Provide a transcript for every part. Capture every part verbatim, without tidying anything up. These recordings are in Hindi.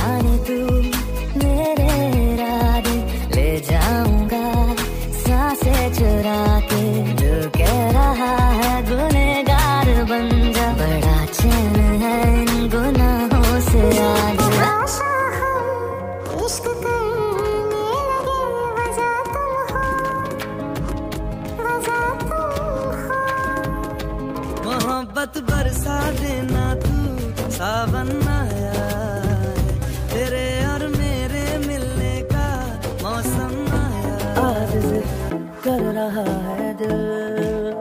जाने तू मेरे इरादे ले जाऊंगा सांसें चुरा के। जो कह रहा है गुनहगार बन जा, बड़ा चैन है इन गुनाहों से आज। इश्क करने लगे वजह तुम हो, वजह तुम हो। मोहब्बत बरसा देना तू सावन आया है, तेरे और मेरे मिलने का मौसम आया। आज जिद कर रहा है दिल,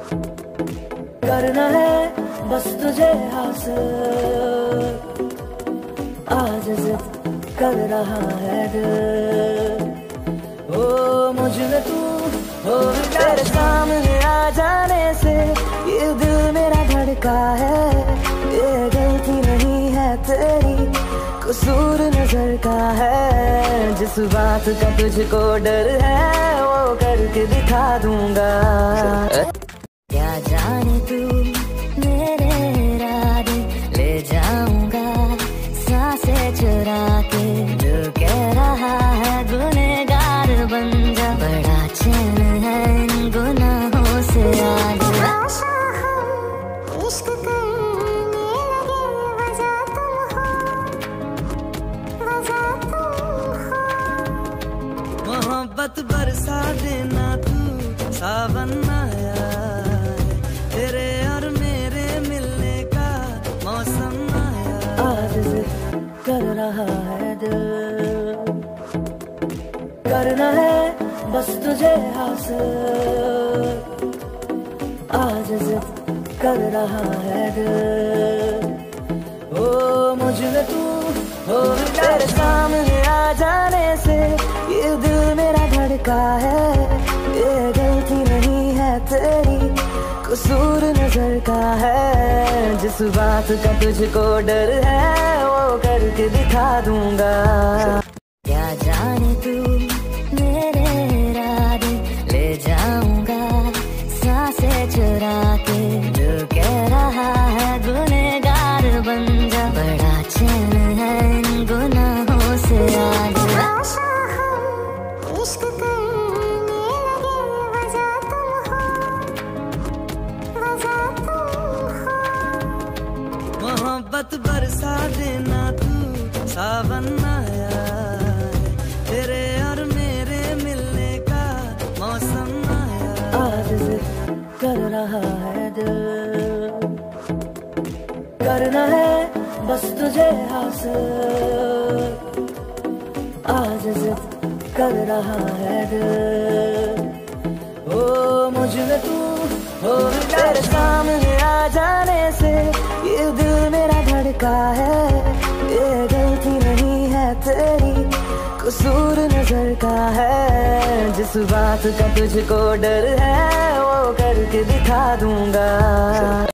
करना है बस तुझे हासिल। आज जिद कर रहा है दिल, ओ मुझ में तू हो। तेरे सामने आ जाने से ये दिल मेरा धड़का है। ये गलती नहीं है तेरी, कसूर नजर का है। जिस बात का तुझको डर है वो करके दिखा दूंगा। क्या जाने तू मेरे इरादे ले जाऊंगा सांसें चुरा के। जो कह रहा है गुनहगार बन जा, बड़ा चैन है इन गुनाहों से आज। इश्क करने लगे वजह तुम हो, वजह तुम हो। मोहब्बत बरसा देना तू सावन आया है, तेरे और मेरे मिलने का मौसम आया। आज जिद कर रहा है दिल, करना है बस तुझे हासिल। आज जिद कर रहा है दिल, ओ मुझ में तू हो। तेरे सामने आ जाने से ये दिल मेरा धड़का है। ये गलती नहीं है तेरी, कसूर नजर का है। जिस बात का तुझको डर है वो करके दिखा दूंगा। क्या जाने तू मेरे इरादे ले जाऊंगा सांसें चुरा के। जो कह रहा है गुनहगार बन जा, बड़ा चैन है इन गुनाहों से आज। इश्क करने लगे वजह तुम हो, वजह तुम हो। मोहब्बत बरसा देना तू सावन आया है, तेरे और मेरे मिलने का मौसम आया। आज जिद कर रहा है दिल, करना है बस तुझे हासिल। आज जिद कर रहा है दिल, ओ मुझ में तू हो। तेरे सामने आ जाने से ये दिल मेरा धड़का है। ये गलती नहीं है तेरी, कसूर नजर का है। जिस बात का तुझको डर है वो करके दिखा दूंगा।